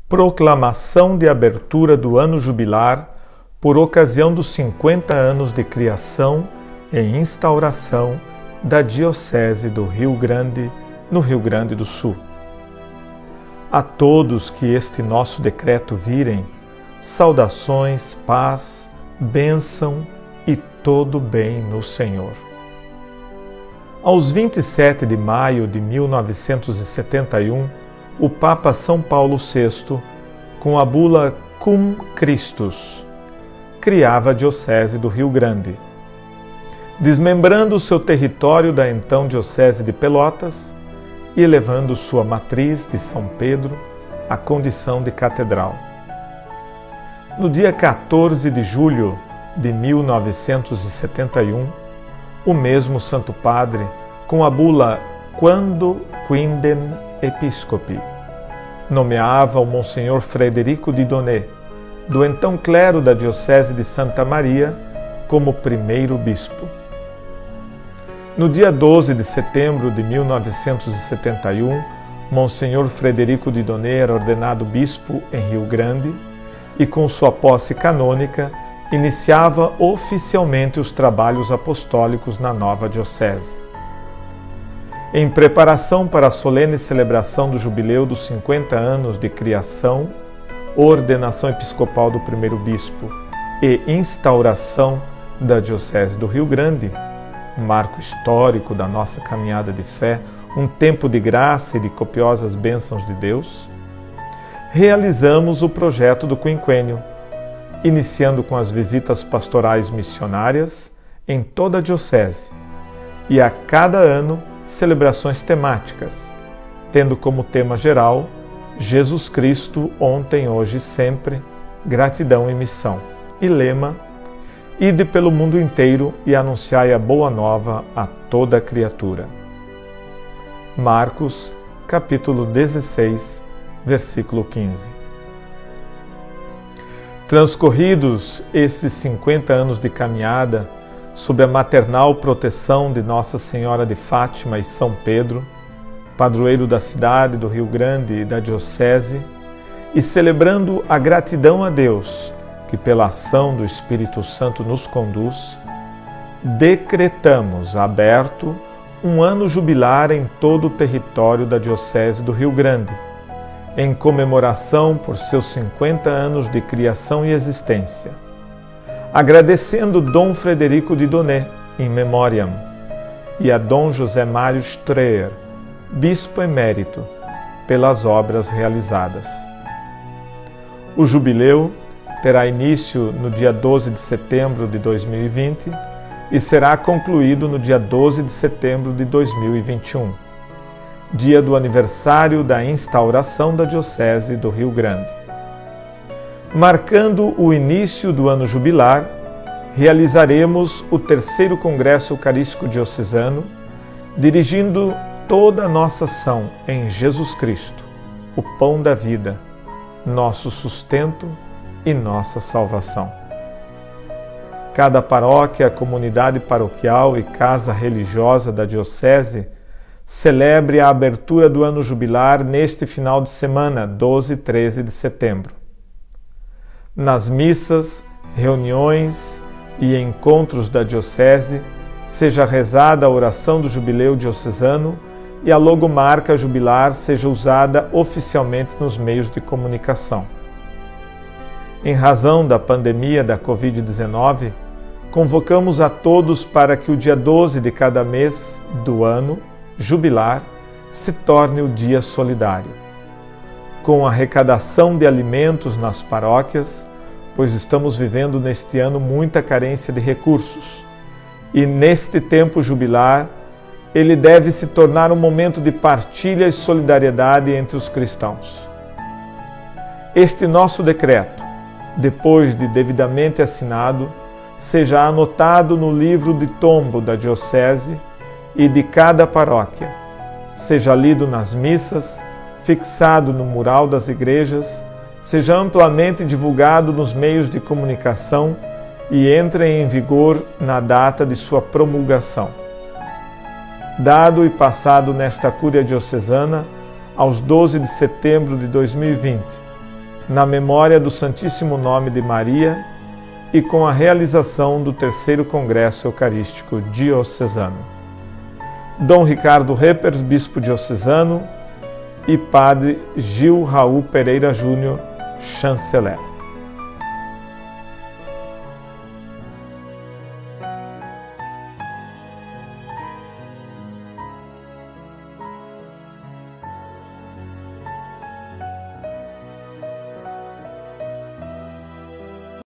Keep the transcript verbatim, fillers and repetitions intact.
Proclamação de abertura do ano jubilar por ocasião dos cinquenta anos de criação e instauração da Diocese do Rio Grande, no Rio Grande do Sul. A todos que este nosso decreto virem, saudações, paz, bênção e todo bem no Senhor. Aos vinte e sete de maio de mil novecentos e setenta e um, o Papa São Paulo sexto, com a bula Cum Christus, criava a Diocese do Rio Grande, desmembrando o seu território da então Diocese de Pelotas e elevando sua matriz de São Pedro à condição de catedral. No dia quatorze de julho de mil novecentos e setenta e um, o mesmo Santo Padre, com a bula Quando Quindem Episcopi, nomeava o Monsenhor Frederico de Donê, do então clero da Diocese de Santa Maria, como primeiro bispo. No dia doze de setembro de mil novecentos e setenta e um, Monsenhor Frederico de Donê era ordenado bispo em Rio Grande e, com sua posse canônica, iniciava oficialmente os trabalhos apostólicos na nova diocese. Em preparação para a solene celebração do jubileu dos cinquenta anos de criação, ordenação episcopal do primeiro bispo e instauração da Diocese do Rio Grande, marco histórico da nossa caminhada de fé, um tempo de graça e de copiosas bênçãos de Deus, realizamos o projeto do quinquênio, iniciando com as visitas pastorais missionárias em toda a diocese e a cada ano celebrações temáticas, tendo como tema geral Jesus Cristo, ontem, hoje e sempre, gratidão e missão, e lema: ide pelo mundo inteiro e anunciai a boa nova a toda a criatura. Marcos, capítulo dezesseis, versículo quinze. Transcorridos esses cinquenta anos de caminhada, sob a maternal proteção de Nossa Senhora de Fátima e São Pedro, padroeiro da cidade do Rio Grande e da Diocese, e celebrando a gratidão a Deus, que pela ação do Espírito Santo nos conduz, decretamos aberto um ano jubilar em todo o território da Diocese do Rio Grande, em comemoração por seus cinquenta anos de criação e existência, agradecendo Dom Frederico de Donê, in memoriam, e a Dom José Mário Streher, bispo emérito, pelas obras realizadas. O jubileu terá início no dia doze de setembro de dois mil e vinte e será concluído no dia doze de setembro de dois mil e vinte e um, dia do aniversário da instauração da Diocese do Rio Grande. Marcando o início do ano jubilar, realizaremos o terceiro Congresso Eucarístico Diocesano, dirigindo toda a nossa ação em Jesus Cristo, o pão da vida, nosso sustento e nossa salvação. Cada paróquia, comunidade paroquial e casa religiosa da Diocese celebre a abertura do ano jubilar neste final de semana, doze e treze de setembro. Nas missas, reuniões e encontros da Diocese, seja rezada a oração do jubileu diocesano e a logomarca jubilar seja usada oficialmente nos meios de comunicação. Em razão da pandemia da covid dezenove, convocamos a todos para que o dia doze de cada mês do ano jubilar se torne o dia solidário, com arrecadação de alimentos nas paróquias, pois estamos vivendo neste ano muita carência de recursos, e neste tempo jubilar ele deve se tornar um momento de partilha e solidariedade entre os cristãos. Este nosso decreto, depois de devidamente assinado, seja anotado no livro de tombo da Diocese e de cada paróquia, seja lido nas missas, fixado no mural das igrejas, seja amplamente divulgado nos meios de comunicação e entre em vigor na data de sua promulgação. Dado e passado nesta Cúria Diocesana, aos doze de setembro de dois mil e vinte, na memória do Santíssimo Nome de Maria e com a realização do terceiro Congresso Eucarístico Diocesano. Dom Ricardo Reppers, Bispo Diocesano, e Padre Gil Raul Pereira Júnior, Chanceler.